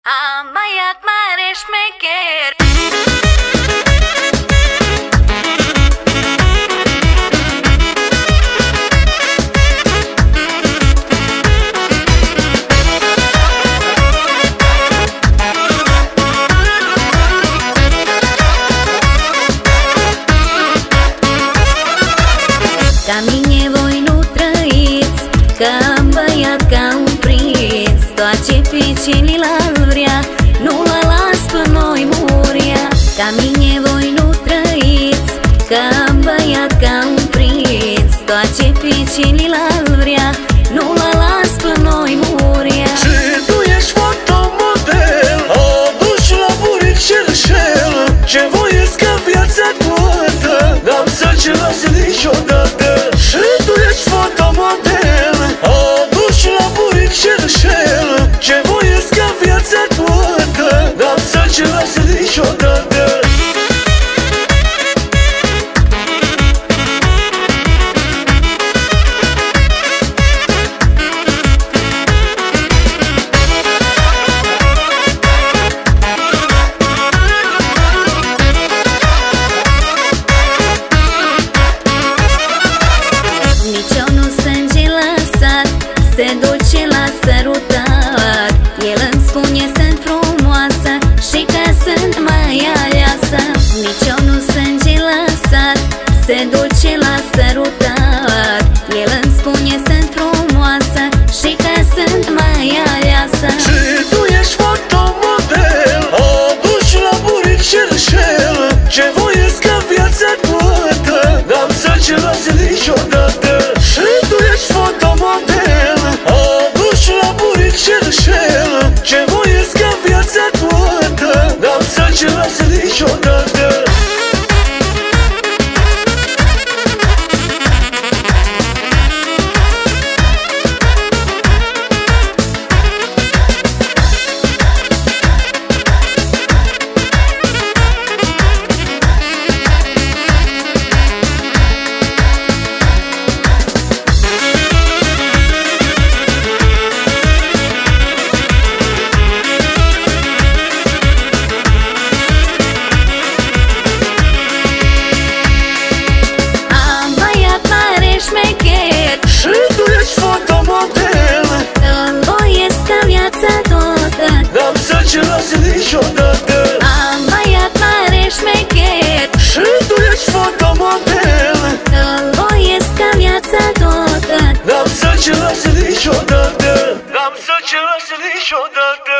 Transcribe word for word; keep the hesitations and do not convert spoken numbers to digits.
Am băiat mare șmecher. Ca mine voi nu trăiți, că-am băiat ca un prinț. Tot ce pe celălalt vrea, nu la las pe noi muria. Ca mine voi nu trăiți, că-am băiat ca un prinț. Tot ce pe celălalt vrea, nu la las pe noi muria. Și tu ești fotomodel, aduci la buric șerșel. Ce voiesc ca viața toată, n-am să-ți lase niciodată. Și tu ești fotomodel, aduci la buric șerșel. Ce voiesc ca viața toată, n-am să-ți lase niciodată. Se duce la sărutat, el îmi spune sunt frumoasă și că sunt mai aleasă. Nici eu nu sunt gelasat, se duce la sărutat, el îmi spune sunt frumoasă și că sunt mai aleasă. Și tu ești fotomodel, aduci la buric șerșel. Ce voiesc ca viața toată, n-am să-ți lase niciodată. Și tu ești fotomodel, aduci la buric șerșel. Ce voiesc ca viața toată, n-am să-ți lase niciodată. Și tu ești fotomodel, îmi voiesc ca viața toată, n-am să-ți lase niciodată. am băiat mare șmecher. Și tu ești fotomodel, îmi voiesc ca viața toată, n-am să-ți lase niciodată. N-am să-ți lase niciodată.